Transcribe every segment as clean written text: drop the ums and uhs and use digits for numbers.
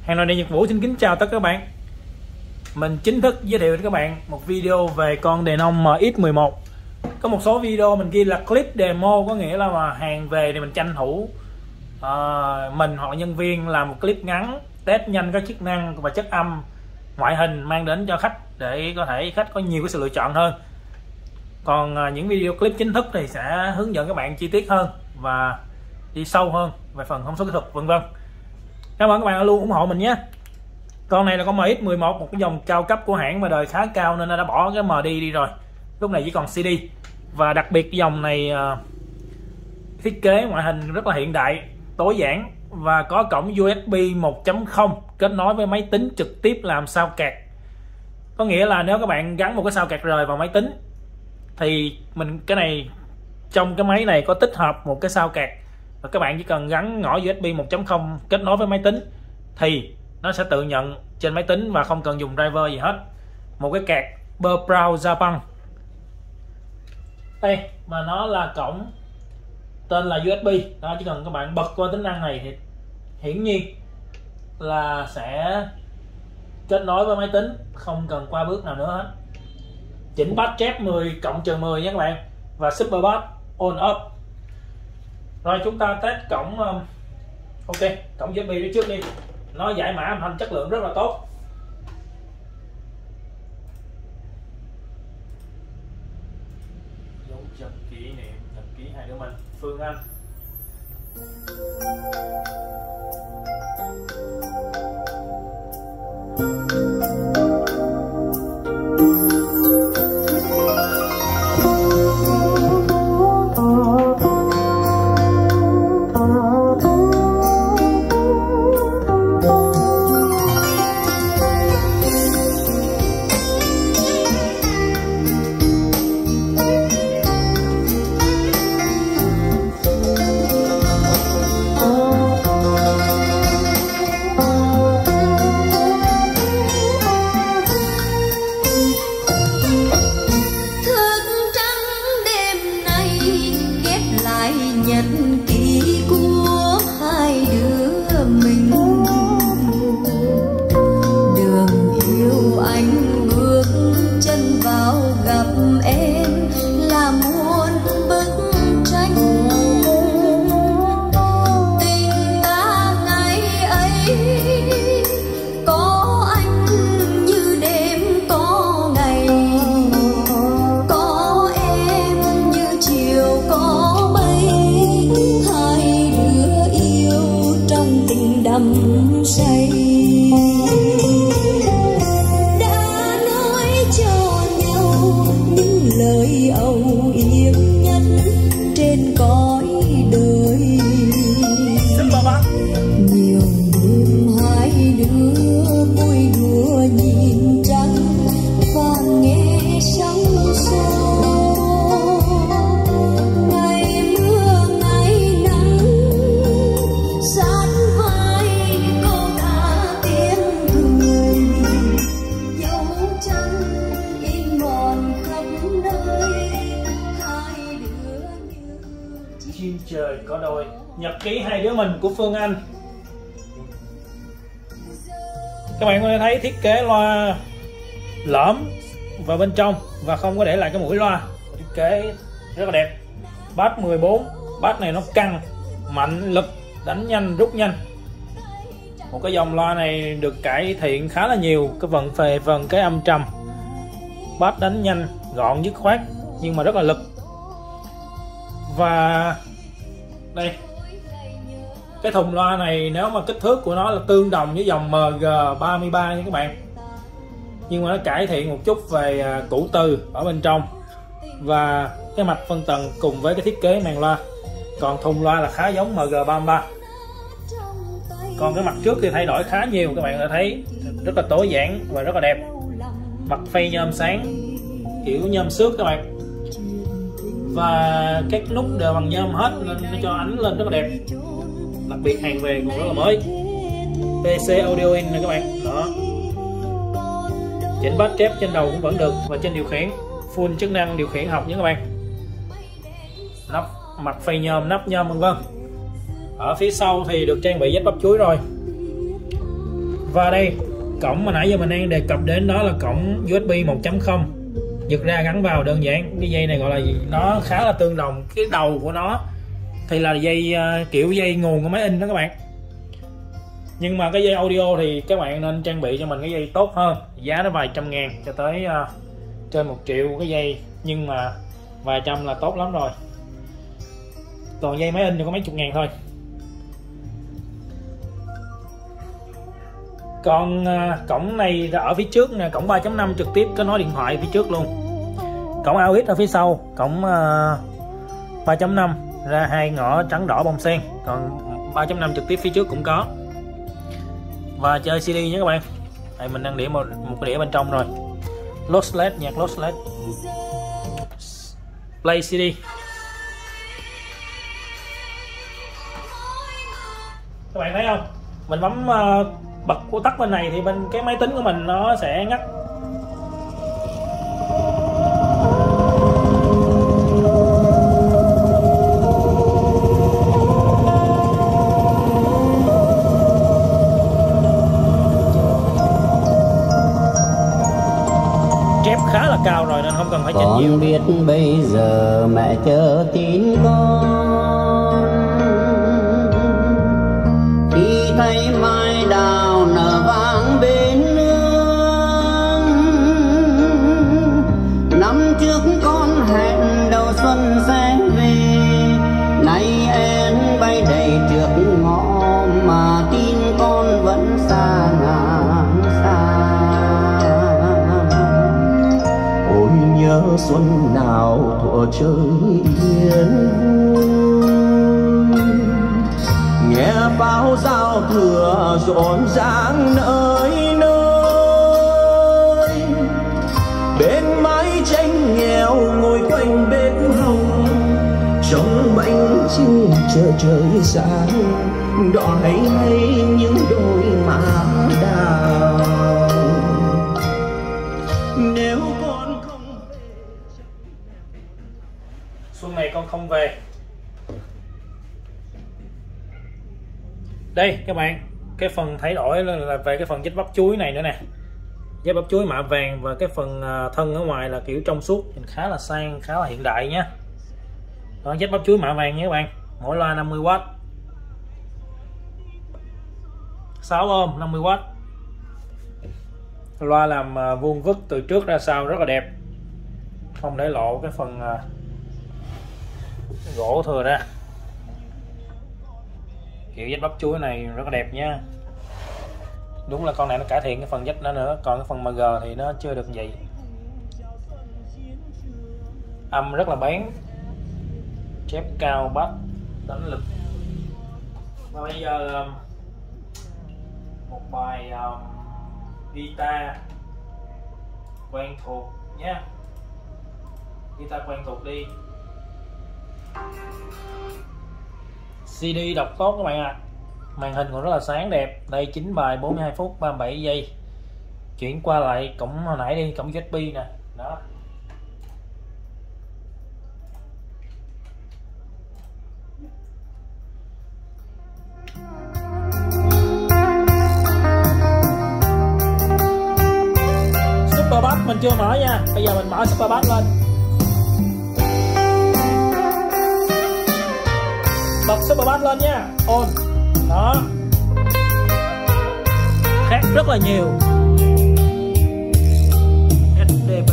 Hàng nội địa Nhật Vũ xin kính chào tất cả các bạn. Mình chính thức giới thiệu với các bạn một video về con Denon MX11. Có một số video mình ghi là clip demo, có nghĩa là mà hàng về thì mình tranh thủ mình hoặc là nhân viên làm một clip ngắn test nhanh các chức năng và chất âm, ngoại hình mang đến cho khách để có thể khách có nhiều cái sự lựa chọn hơn. Còn những video clip chính thức thì sẽ hướng dẫn các bạn chi tiết hơn và đi sâu hơn về phần thông số kỹ thuật vân vân. Cảm ơn các bạn luôn ủng hộ mình nhé. Con này là con MX11, một cái dòng cao cấp của hãng mà đời khá cao nên nó đã bỏ cái MD đi rồi, lúc này chỉ còn CD. Và đặc biệt cái dòng này thiết kế ngoại hình rất là hiện đại, tối giản và có cổng USB 1.0 kết nối với máy tính trực tiếp làm sao kẹt. Có nghĩa là nếu các bạn gắn một cái sao kẹt rời vào máy tính thì cái này trong cái máy này có tích hợp một cái sao kẹt, và các bạn chỉ cần gắn ngõ USB 1.0 kết nối với máy tính thì nó sẽ tự nhận trên máy tính và không cần dùng driver gì hết. Một cái kẹt Brown Japan đây, mà nó là cổng tên là USB đó, chỉ cần các bạn bật qua tính năng này thì hiển nhiên là sẽ kết nối với máy tính, không cần qua bước nào nữa hết. Chỉnh bass chép 10+10 nhé các bạn, và super bass on up. Rồi chúng ta test cổng ok, cổng USB đi trước đi. Nó giải mã âm thanh chất lượng rất là tốt. Dấu chân kỷ niệm, nhật ký hai đứa mình, Phương Anh. Nhật ký của hai đứa mình, đường yêu anh bước chân vào gặp em là muôn bức tranh. Tình ta ngày ấy có anh như đêm có ngày, có em như chiều có hai đứa yêu trong tình đắm say. Đã nói cho nhau những lời âu yếm nhất trên cõi đời. Nhiều đêm hai đứa vui đùa nhìn trăng và nghe sóng xô. Chim trời có đôi, nhật ký hai đứa mình của Phương Anh. Các bạn có thể thấy thiết kế loa lõm vào bên trong và không có để lại cái mũi loa, thiết kế rất là đẹp. Bass 14, bass này nó căng, mạnh, lực, đánh nhanh, rút nhanh. Một cái dòng loa này được cải thiện khá là nhiều cái phần cái âm trầm. Bass đánh nhanh, gọn, dứt khoát nhưng mà rất là lực. Và đây, cái thùng loa này nếu mà kích thước của nó là tương đồng với dòng MG33 nha các bạn, nhưng mà nó cải thiện một chút về củ từ ở bên trong và cái mạch phân tầng cùng với cái thiết kế màn loa. Còn thùng loa là khá giống MG33. Còn cái mặt trước thì thay đổi khá nhiều, các bạn có thể thấy rất là tối giản và rất là đẹp. Mặt phay nhôm sáng kiểu nhôm xước các bạn, và các nút đều bằng nhôm hết nên nó cho ánh lên rất là đẹp. Đặc biệt hàng về còn rất là mới. PC audio in nè các bạn đó. Chỉnh bass chép trên đầu cũng vẫn được, và trên điều khiển full chức năng điều khiển học nhé các bạn. Nắp mặt phay nhôm, nắp nhôm vân vân. Ở phía sau thì được trang bị vết bắp chuối rồi. Và đây cổng mà nãy giờ mình đang đề cập đến đó là cổng USB 1.0, giật ra gắn vào đơn giản. Cái dây này gọi là gì? Nó khá là tương đồng, cái đầu của nó thì là dây kiểu dây nguồn của máy in đó các bạn. Nhưng mà cái dây audio thì các bạn nên trang bị cho mình cái dây tốt hơn, giá nó vài trăm ngàn cho tới trên 1 triệu cái dây, nhưng mà vài trăm là tốt lắm rồi. Còn dây máy in thì có mấy chục ngàn thôi. Còn cổng này ở phía trước nè, cổng 3.5 trực tiếp có nói điện thoại phía trước luôn. Cổng AUX ở phía sau, cổng 3.5 ra 2 ngõ trắng đỏ bông sen, còn 3.5 trực tiếp phía trước cũng có. Và chơi CD nhé các bạn. Đây mình đang để một cái đĩa bên trong rồi. Lossless, nhạc lossless. Play CD. Các bạn thấy không? Mình bấm bật của tắt bên này thì bên cái máy tính của mình nó sẽ ngắt. Chép khá là cao rồi nên không cần phải chỉnh nhiều. Con biết bây giờ mẹ chờ tin con, khi thấy mai đào nở vàng bên nương. Năm trước con hẹn đầu xuân sẽ về, nay em bay đầy trước ngõ mà tin con vẫn xa ngàn xa. Ôi nhớ xuân nào thuở trời yên, nghe pháo giao thừa rộn ràng nơi nơi. Bên mái tranh nghèo ngồi quanh bếp hồng, trong bánh trưng chờ trời sáng, đỏ hay những đôi má đào. Nếu con không về, Xuân này con không về. Đây các bạn, cái phần thay đổi là về cái phần vết bắp chuối này nữa nè. Vết bắp chuối mạ vàng và cái phần thân ở ngoài là kiểu trong suốt, nhìn khá là sang, khá là hiện đại nhé. Đó, vết bắp chuối mạ vàng nha các bạn. Mỗi loa 50W, 6 ohm 50W. Loa làm vuông vức từ trước ra sau rất là đẹp, không để lộ cái phần gỗ thừa ra. Kiểu vết bắp chuối này rất là đẹp nha. Đúng là con này nó cải thiện cái phần vết đó nữa, còn cái phần MG thì nó chưa được vậy. Âm rất là bén, chép cao, bass, đánh lực. Và bây giờ một bài guitar quen thuộc nhé. Guitar quen thuộc đi. CD đọc tốt các bạn ạ. Màn hình còn rất là sáng đẹp. Đây 9 bài 42 phút 37 giây. Chuyển qua lại cổng hồi nãy đi, cổng USB nè. Đó. Super Bass mình chưa mở nha. Bây giờ mình mở Super Bass lên. Bật Super Bass lên nha. On. Đó. Khác rất là nhiều. SDB.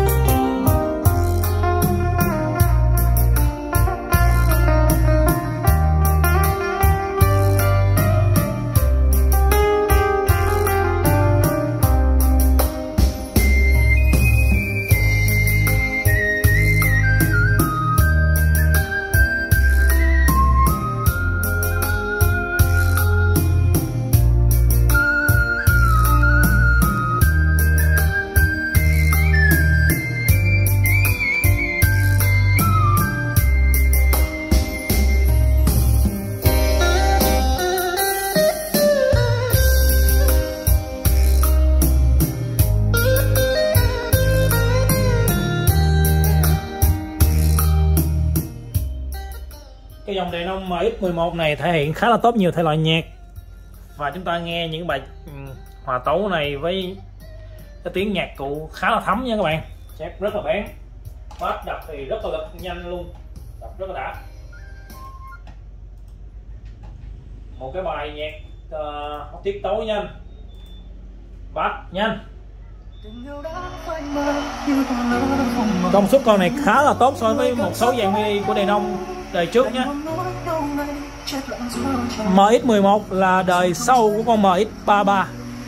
Cái dòng Denon MX11 này thể hiện khá là tốt nhiều thể loại nhạc, và chúng ta nghe những bài hòa tấu này với cái tiếng nhạc cụ khá là thấm nha các bạn. Chép rất là bén, bass đập thì rất là lực nhanh luôn, đập rất là đã. Một cái bài nhạc tiết tấu nhanh, bass nhanh. Công suất con này khá là tốt so với một số dàn mini của Denon đời trước nhé. MX-11 là đời sau của con MX-33.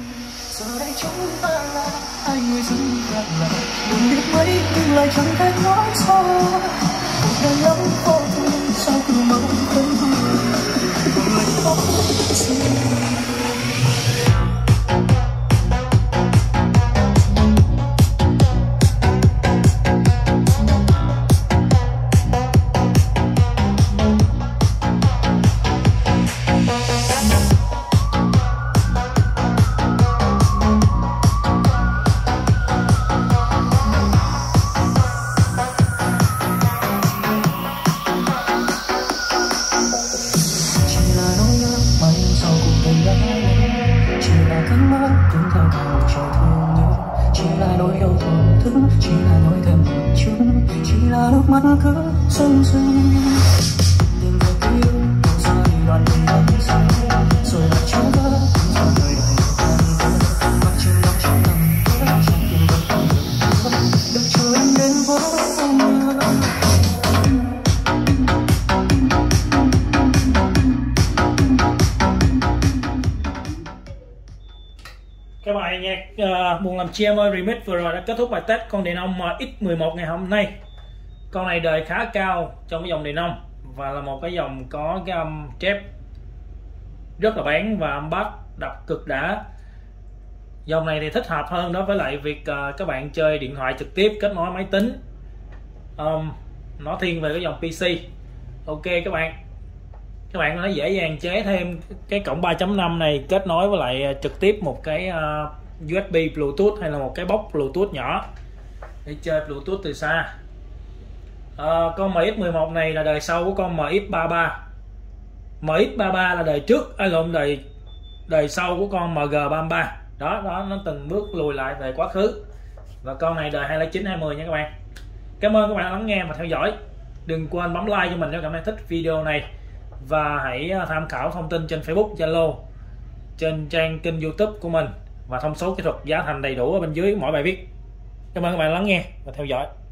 Chỉ là nỗi thèm chung, chỉ là nước mắt cứ rưng rưng. Tình về yêu, đâu xa đi đoạn đường đắm say, rồi lại trắng vỡ, rồi đời đầy tan vỡ. Mặt trời đỏ trong lòng vỡ, trong tim vẫn còn được chờ em đến với anh. Cái bài nhạc Buồn Làm Chi Em Ơi remix vừa rồi đã kết thúc bài test con Denon X-11 ngày hôm nay. Con này đời khá cao trong cái dòng Denon và là một cái dòng có cái âm chép rất là bén và âm bass đập cực đã. Dòng này thì thích hợp hơn đối với lại việc các bạn chơi điện thoại trực tiếp kết nối máy tính. Nó thiên về cái dòng PC. Ok các bạn có thể dễ dàng chế thêm cái cổng 3.5 này kết nối với lại trực tiếp một cái USB Bluetooth hay là một cái box Bluetooth nhỏ để chơi Bluetooth từ xa. Con MX-11 này là đời sau của con MX-33. MX-33 là đời trước, đời sau của con MG-33. Đó nó từng bước lùi lại về quá khứ. Và con này đời 2019-20 nha các bạn. Cảm ơn các bạn đã lắng nghe và theo dõi. Đừng quên bấm like cho mình nếu cảm thấy thích video này. Và hãy tham khảo thông tin trên Facebook, Zalo, trên trang kênh YouTube của mình và thông số kỹ thuật giá thành đầy đủ ở bên dưới mỗi bài viết. Cảm ơn các bạn lắng nghe và theo dõi.